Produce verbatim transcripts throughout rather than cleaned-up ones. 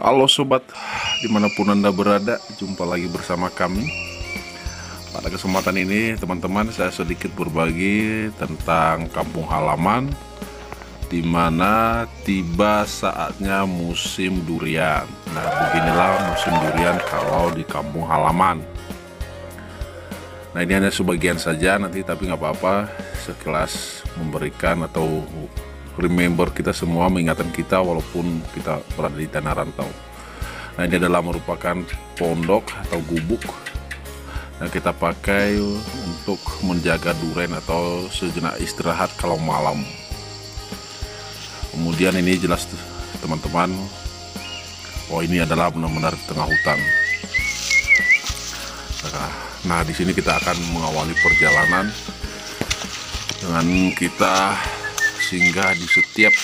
Halo sobat, dimanapun Anda berada, jumpa lagi bersama kami. Pada kesempatan ini teman-teman, saya sedikit berbagi tentang kampung halaman, dimana tiba saatnya musim durian. Nah, beginilah musim durian kalau di kampung halaman. Nah, ini hanya sebagian saja nanti, tapi nggak apa-apa, sekelas memberikan atau remember kita semua, mengingatkan kita walaupun kita berada di tanah rantau. Nah, ini adalah merupakan pondok atau gubuk yang kita pakai untuk menjaga duren atau sejenak istirahat kalau malam. Kemudian ini jelas teman-teman, oh ini adalah benar-benar di tengah hutan. Nah, nah di sini kita akan mengawali perjalanan dengan kita singgah di setiap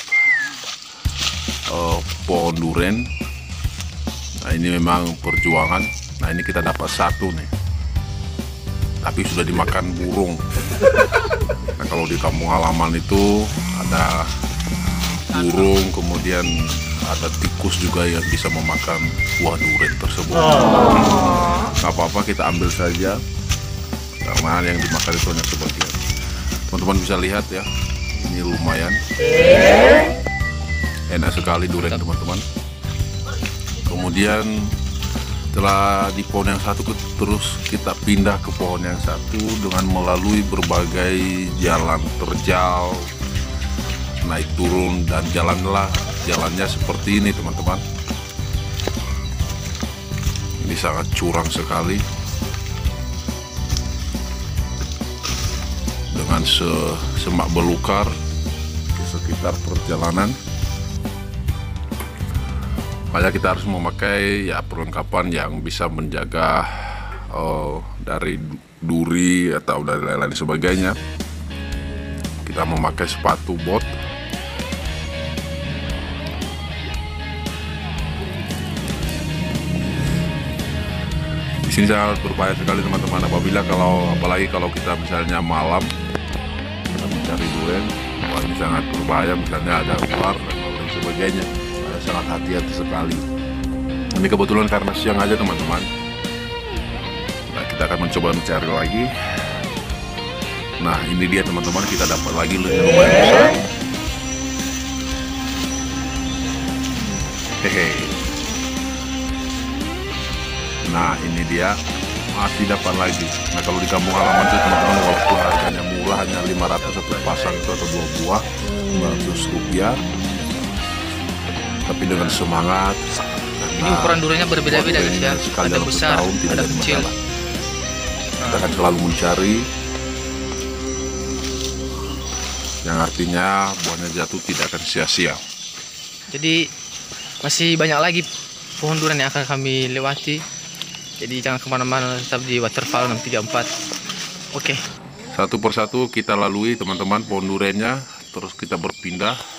uh, pohon duren. Nah, ini memang perjuangan. Nah, ini kita dapat satu nih, tapi sudah dimakan burung. Nah, kalau di kampung halaman itu ada burung, kemudian ada tikus juga yang bisa memakan buah duren tersebut. Nggak apa-apa, kita ambil saja karena yang dimakan itu hanya sebagian. Teman-teman bisa lihat ya, ini lumayan enak sekali duren teman-teman. Kemudian setelah di pohon yang satu, terus kita pindah ke pohon yang satu dengan melalui berbagai jalan terjal, naik turun, dan jalanlah jalannya seperti ini teman-teman. Ini sangat curam sekali dengan se semak belukar di sekitar perjalanan. Makanya kita harus memakai ya perlengkapan yang bisa menjaga oh, dari duri atau dari lain-lain sebagainya. Kita memakai sepatu bot. Di sini sangat berbahaya sekali teman-teman, apabila kalau apalagi kalau kita misalnya malam kita mencari duren, wah ini sangat berbahaya, misalnya ada ular dan lain sebagainya. Sangat hati-hati sekali. Ini kebetulan karena siang aja teman-teman. Nah, kita akan mencoba mencari lagi. Nah, ini dia teman-teman, kita dapat lagi lumayan besar. Hehe. Nah, ini dia, masih dapat lagi. Nah, kalau di kampung halaman itu teman-teman, walaupun harganya murah, hanya lima ratus satu pasang itu atau dua buah, lima ratus rupiah. Tapi dengan semangat. Ini ukuran durennya berbeda-beda guys ya, ada besar, tahun, ada kecil. Kita akan selalu mencari, yang artinya buahnya jatuh tidak akan sia-sia. Jadi masih banyak lagi pohon durian yang akan kami lewati. Jadi jangan kemana-mana, tetap di Waterfall enam tiga empat. Oke. Satu persatu kita lalui teman-teman pohon durennya, terus kita berpindah.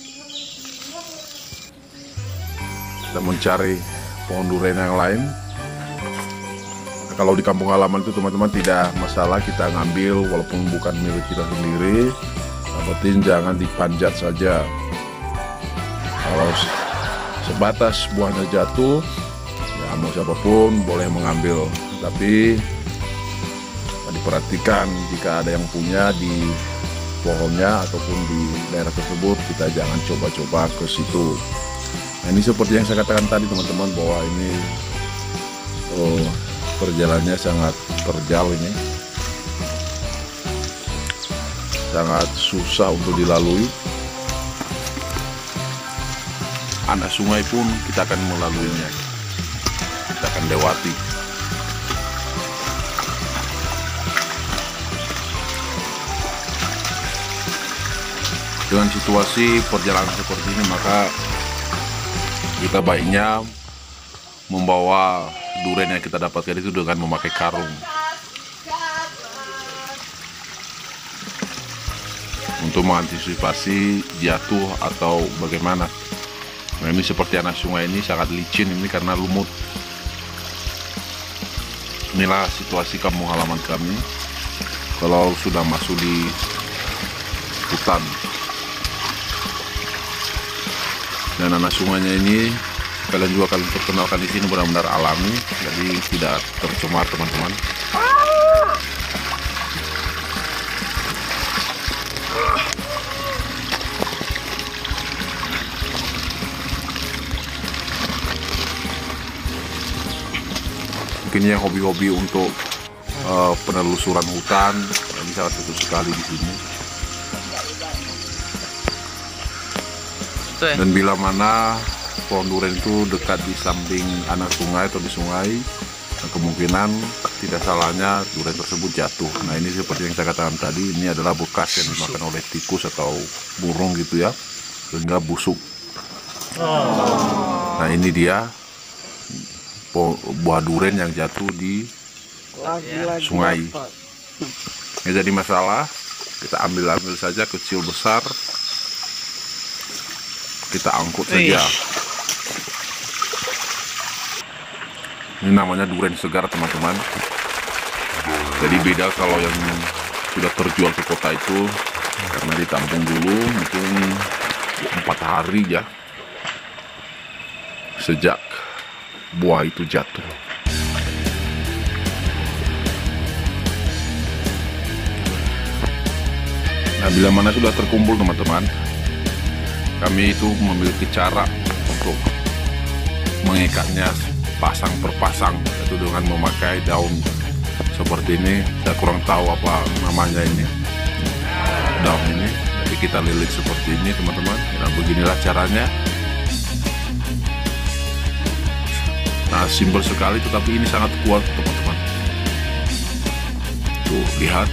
Kita mencari pohon duren yang lain. Nah, kalau di kampung halaman itu teman-teman tidak masalah kita ngambil walaupun bukan milik kita sendiri, yang penting jangan dipanjat saja. Kalau sebatas buahnya jatuh, ya mau siapapun boleh mengambil, tapi diperhatikan jika ada yang punya di pohonnya ataupun di daerah tersebut, kita jangan coba-coba ke situ. Nah, ini seperti yang saya katakan tadi teman-teman, bahwa ini oh, perjalanannya sangat terjal, ini sangat susah untuk dilalui. Anak sungai pun kita akan melaluinya, kita akan lewati. Dengan situasi perjalanan seperti ini, maka kita baiknya membawa duren yang kita dapatkan itu dengan memakai karung untuk mengantisipasi jatuh atau bagaimana. Nah, ini seperti anak sungai ini sangat licin ini karena lumut. Inilah situasi kampung halaman kami kalau sudah masuk di hutan. Dan anak sungainya ini Kalian juga akan perkenalkan di sini benar-benar alami, jadi tidak tercemar teman-teman. Mungkin yang hobi-hobi untuk uh, penelusuran hutan bisa cocok sekali di sini. Tuh, ya. Dan bila mana pohon durian itu dekat di samping anak sungai atau di sungai, nah kemungkinan tidak salahnya durian tersebut jatuh. Nah ini seperti yang saya katakan tadi, ini adalah bekas yang dimakan oleh tikus atau burung gitu ya, sehingga busuk. Nah ini dia buah durian yang jatuh di sungai. Nggak jadi masalah, kita ambil-ambil saja, kecil besar kita angkut saja. Ini namanya durian segar teman-teman. Jadi beda kalau yang sudah terjual ke kota itu, karena ditampung dulu mungkin empat hari ya sejak buah itu jatuh. Nah bila mana sudah terkumpul teman-teman, kami itu memiliki cara untuk mengikatnya pasang per pasang, yaitu dengan memakai daun seperti ini. Saya kurang tahu apa namanya ini, daun ini. Jadi kita lilit seperti ini teman-teman. Nah beginilah caranya. Nah simpel sekali, tetapi ini sangat kuat teman-teman. Tuh lihat.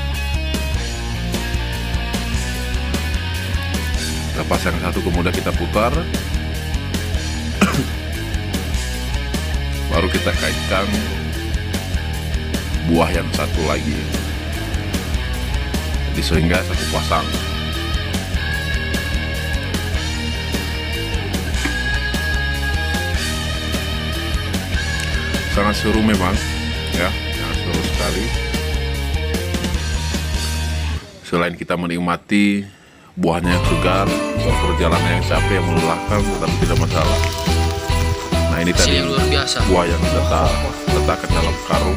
Kita pasang satu, kemudian kita putar. Baru kita kaitkan buah yang satu lagi. Jadi sehingga satu pasang. Sangat seru memang, ya, sangat seru sekali. Selain kita menikmati buahnya yang segar, perjalanan yang capek, yang melelahkan, tetapi tidak masalah. Nah ini tadi yang luar biasa. Buah yang letak letakkan dalam karung.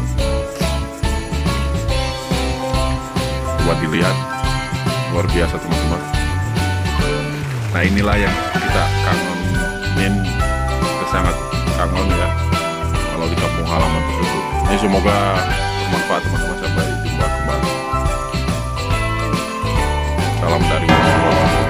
Coba dilihat, luar biasa teman-teman. Nah inilah yang kita kangenin, kita sangat kangen ya kalau di kampung halaman tersebut. Ini semoga bermanfaat teman-teman, sampai jumpa kembali. Salam dari Wassalamualaikum.